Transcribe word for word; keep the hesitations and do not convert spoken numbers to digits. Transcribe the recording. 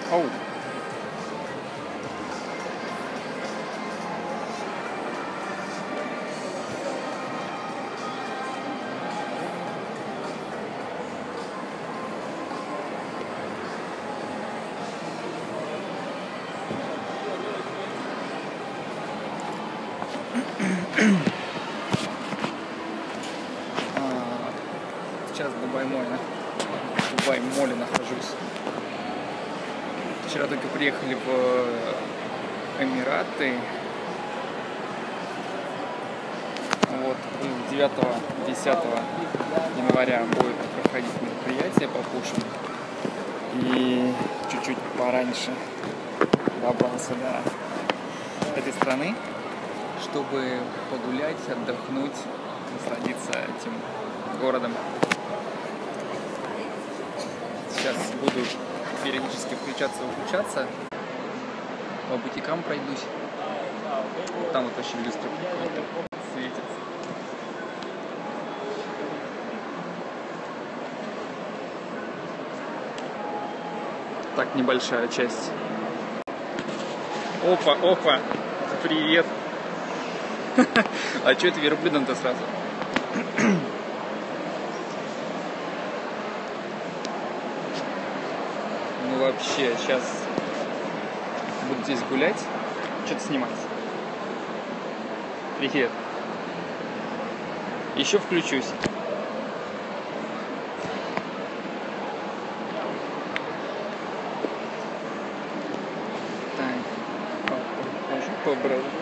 Оу. Сейчас в Дубай-моле, в Дубай-моле нахожусь. Вчера только приехали в Эмираты. Вот девятого-десятого января будет проходить мероприятие по пушам. И чуть-чуть пораньше добрался до этой страны, чтобы погулять, отдохнуть, насладиться этим городом. Сейчас буду периодически включаться и выключаться. По бутикам пройдусь. Там вот вообще люстра светится. Так, небольшая часть. Опа, опа, привет. А что это верблюдом-то сразу? Ну вообще, сейчас буду здесь гулять, что-то снимать. Привет. Еще включусь. Так, похожу по броду.